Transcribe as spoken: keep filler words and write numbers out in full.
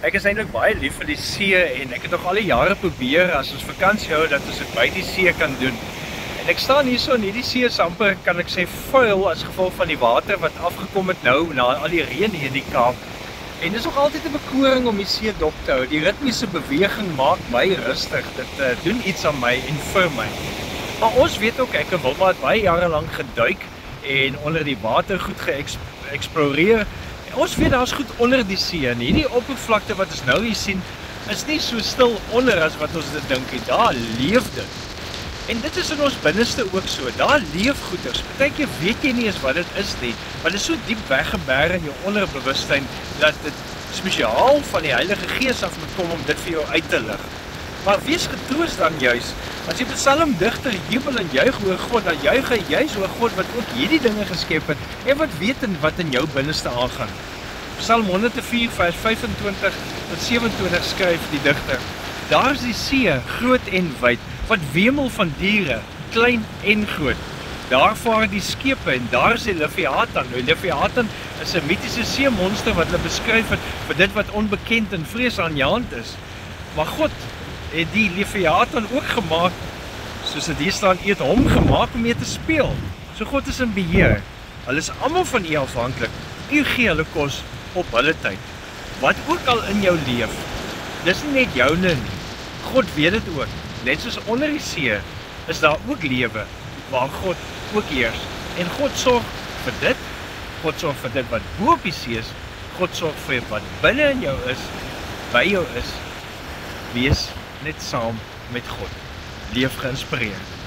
Ek is eintlik baie lief vir die see en ek het nog al die jare probeer as ons vakansie hou dat ons dit by die see kan doen. En ek staan hier so in hierdie see is amper, kan ek sê, vuil as gevolg van die water wat afgekom het nou na al die reën hier in die Kaap. En dit is nog altyd 'n bekoring om die see dop te hou. Die ritmiese beweging maak my rustig. Dit uh, doen iets aan my en vir my. Maar ons weet ook, ek en Wilma het baie jare lank geduik en onder die water goed geëxploreer. Ons weet daar's goed onder die see en hierdie oppervlakte wat ons nou hier sien is nie so stil onder as wat ons dit dink nie. Daar leef dit. En dit is in ons binneste ook so. Daar leef goeders. Partykeer weet jy nie eens wat dit is nie, maar dit is so diep weggeberg in jou onderbewussyn dat dit spesiaal van die Heilige Gees af moet kom om dit vir jou uit te lig. Maar wees getroos dan juis. As die psalmdigter jubel en juig oor God, dan juig hy juis oor God wat ook hierdie dinge geskep het en wat weet en wat in jou binneste aangaan. Psalm honderd vier vers vyf-en-twintig tot sewe-en-twintig skryf die digter: Daar is die see, groot en wyd, wat wemel van diere, klein en groot. Daar vaar die skepe en daar is die Leviathan. Nou, Leviathan is 'n mitiese seemonster wat hulle beskryf het vir dit wat onbekend en vreesaanjaend is. Maar God het die Leviathan ook gemaak, soos dit hier staan, het hom gemaak om mee te speel. So God is in beheer. Hulle is almal van U afhanklik. U gee hulle kos op hulle tyd. Wat ook al in jou leef, dis nie net joune nie. God weet dit ook. Net soos onder die see is daar ook lewe waar God ook heers. En God sorg vir dit. God sorg vir dit wat bo op die see is. God sorg vir wat binne in jou is, by jou is. Wees net saam met God. Leef geïnspireerd.